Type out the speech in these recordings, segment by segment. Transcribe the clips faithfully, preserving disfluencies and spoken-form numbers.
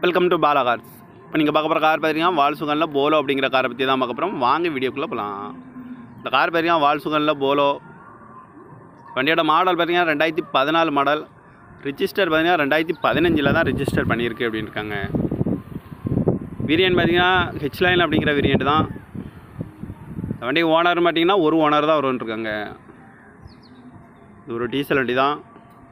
Welcome to Bala cars. இப்போ நீங்கள் பார்க்க போகிற கார் பார்த்தீங்கன்னா வால்சுகனில் போலோ அப்படிங்கிற காரை பற்றி தான் பார்க்க போகிறோம். வாங்க வீடியோக்குள்ளே போகலாம். இந்த கார் பார்த்தீங்கன்னா வால்சுகனில் போலோ. வண்டியோட மாடல் பார்த்தீங்கன்னா ரெண்டாயிரத்தி பதினாலு மாடல். ரிஜிஸ்டர் பார்த்தீங்கன்னா ரெண்டாயிரத்தி பதினஞ்சில் தான் ரிஜிஸ்டர் பண்ணியிருக்கு அப்படின்னு இருக்காங்க. வேரியன்ட் பார்த்தீங்கன்னா ஹெச் லைன் அப்படிங்கிற வேரியன்ட் தான். இந்த வண்டி ஓனர் பார்த்தீங்கன்னா ஒரு ஓனர் தான் வரும்னு இருக்காங்க. இது ஒரு டீசல் வண்டி தான்.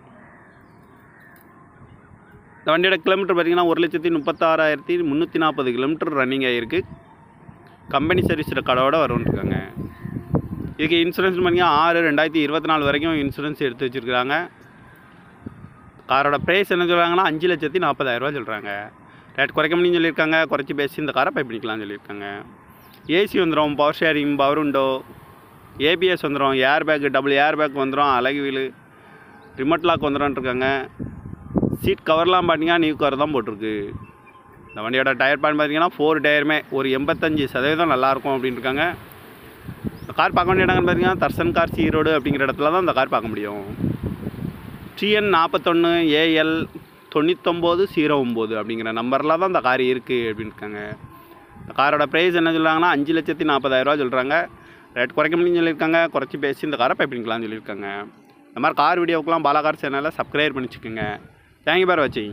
இந்த வண்டியோட கிலோமீட்டர் பார்த்திங்கன்னா ஒரு லட்சத்தி முப்பத்தாறாயிரத்தி முந்நூற்றி நாற்பது கிலோமீட்டர் ரன்னிங் ஆகிருக்கு. கம்பெனி சர்வீஸ் ரெக்கார்டோட வரும்னுருக்காங்க. இதுக்கு இன்சூரன்ஸ் பார்த்திங்கன்னா ஆறு ரெண்டாயிரத்தி இருபத்தி நாலு வரைக்கும் இன்சூரன்ஸ் எடுத்து வச்சுருக்காங்க. காரோட ப்ரைஸ் என்ன சொல்கிறாங்கன்னா அஞ்சு லட்சத்தி நாற்பதாயிரரூவா சொல்கிறாங்க. ரேட் குறைக்க முடியும்னு சொல்லியிருக்காங்க. குறைச்சி பேசி இந்த காரை பை பண்ணிக்கலாம்னு சொல்லியிருக்காங்க. ஏசி வந்துடும், power steering, power window, ABS வந்துடும், air bag, double air bag வந்துடும், அழகு வீலு, ரிமோட் லாக் வந்துடும்ன்ருக்காங்க. சீட் கவர்லாம் பார்த்தீங்கன்னா நியூ கவர் தான் போட்டிருக்கு. இந்த வண்டியோட டயர் பேன் பார்த்தீங்கன்னா ஃபோர் டயருமே ஒரு எண்பத்தஞ்சு சதவீதம் நல்லாயிருக்கும் அப்படின்னு இருக்காங்க. இந்த கார் பார்க்க வேண்டிய இடங்கள்னு பார்த்தீங்கன்னா தர்சன் கார் ஈரோடு அப்படிங்கிற இடத்துல தான் இந்த கார் பார்க்க முடியும். டிஎன் நாற்பத்தொன்று ஏஎல் தொண்ணூத்தொம்பது ஜீரோ ஒம்பது அப்படிங்கிற நம்பரில் தான் இந்த கார் இருக்குது அப்படின்னு இருக்காங்க. இந்த காரோட ப்ரைஸ் என்ன சொல்கிறாங்கன்னா அஞ்சு லட்சத்தி நாற்பதாயிரரூவா சொல்கிறாங்க. ரேட் குறைக்க முடியும்னு சொல்லியிருக்காங்க. குறைச்சி பேசி இந்த காரை பை பண்ணிக்கலாம்னு சொல்லியிருக்காங்க. இந்த மாதிரி கார் வீடியோக்கெலாம் பாலா கார் சேனலை சப்ஸ்கிரைப் பண்ணி வச்சுக்கோங்க. தேங்க்யூ பார் வாட்சிங்.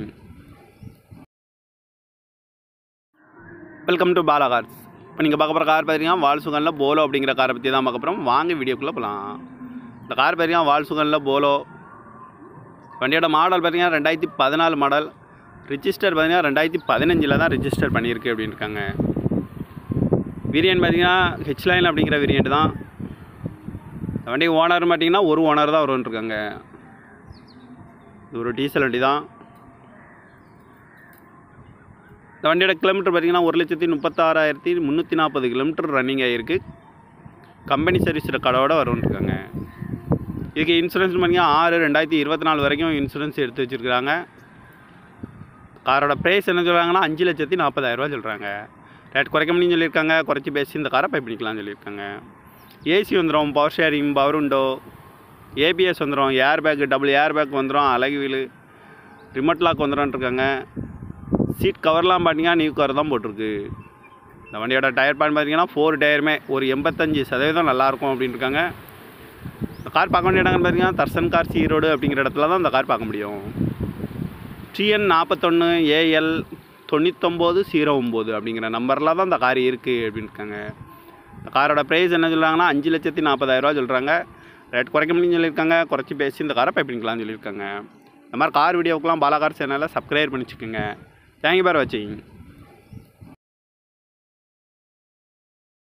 Welcome to Bala cars. இப்போ நீங்கள் பார்க்க போகிற கார் பார்த்தீங்கன்னா வால்சுகனில் போலோ அப்படிங்கிற காரை பற்றி தான் பார்க்க போகிறோம். வாங்க வீடியோக்குள்ளே போகலாம். இந்த கார் பார்த்தீங்கன்னா வால்சுகனில் போலோ. வண்டியோட மாடல் பார்த்தீங்கன்னா ரெண்டாயிரத்தி பதினாலு மாடல். ரிஜிஸ்டர் பார்த்தீங்கன்னா ரெண்டாயிரத்தி பதினஞ்சில் தான் ரிஜிஸ்டர் பண்ணியிருக்கு அப்படின்னு இருக்காங்க. வேரியன்ட் பார்த்தீங்கன்னா ஹெச் லைன் அப்படிங்கிற வேரியன்ட் தான். இந்த வண்டி ஓனர் பார்த்தீங்கன்னா ஒரு ஓனர் தான் வரும்னு இருக்காங்க. இது ஒரு டீசல் வண்டி தான். இந்த வண்டியோட கிலோமீட்டர் பார்த்திங்கன்னா ஒரு லட்சத்தி முப்பத்தாறாயிரத்தி முந்நூற்றி நாற்பது கிலோமீட்டர் ரன்னிங் ஆகிருக்கு. கம்பெனி சர்வீஸ் ரெக்கார்டோட வரும்னுருக்காங்க. இதுக்கு இன்சூரன்ஸ் பார்த்திங்கன்னா ஆறு ரெண்டாயிரத்தி இருபத்தி நாலு வரைக்கும் இன்சூரன்ஸ் எடுத்து வச்சுருக்காங்க. காரோட ப்ரைஸ் என்ன சொல்கிறாங்கன்னா அஞ்சு லட்சத்தி நாற்பதாயிரரூவா சொல்கிறாங்க. ரேட் குறைக்க முடியும்னு சொல்லியிருக்காங்க. குறைச்சி பேசி இந்த காரை பை பண்ணிக்கலாம்னு சொல்லியிருக்காங்க. ஏசி வந்துடும், power steering, power window, ABS வந்துடும், air bag, double air bag வந்துடும், அழகு வீலு, ரிமோட் லாக் வந்துடும்ன்ருக்காங்க. சீட் கவர்லாம் பார்த்தீங்கன்னா நியூ கவர் தான் போட்டிருக்கு. இந்த வண்டியோட டயர் பேன் பார்த்தீங்கன்னா ஃபோர் டயருமே ஒரு எண்பத்தஞ்சு சதவீதம் நல்லாயிருக்கும் அப்படின்னு இருக்காங்க. இந்த கார் பார்க்க வேண்டிய இடங்கள்னு பார்த்தீங்கன்னா தர்சன் கார் ஈரோடு அப்படிங்கிற இடத்துல தான் இந்த கார் பார்க்க முடியும். டிஎன் நாற்பத்தொன்று ஏஎல் தொண்ணூத்தொம்பது ஜீரோ ஒம்பது அப்படிங்கிற நம்பரில் தான் இந்த கார் இருக்குது அப்படின்னு இருக்காங்க. இந்த காரோட ப்ரைஸ் என்ன சொல்கிறாங்கன்னா அஞ்சு லட்சத்தி நாற்பதாயிரரூவா சொல்கிறாங்க. ரேட் குறைக்க முடியும்னு சொல்லியிருக்காங்க. குறைச்சி பேசி இந்த காரை பை பண்ணிக்கலாம்னு சொல்லியிருக்காங்க. இந்த மாதிரி கார் வீடியோக்கெலாம் பாலா கார் சேனலை சப்ஸ்கிரைப் பண்ணி வச்சுக்கோங்க. தேங்க்யூ பார் வாட்சிங்.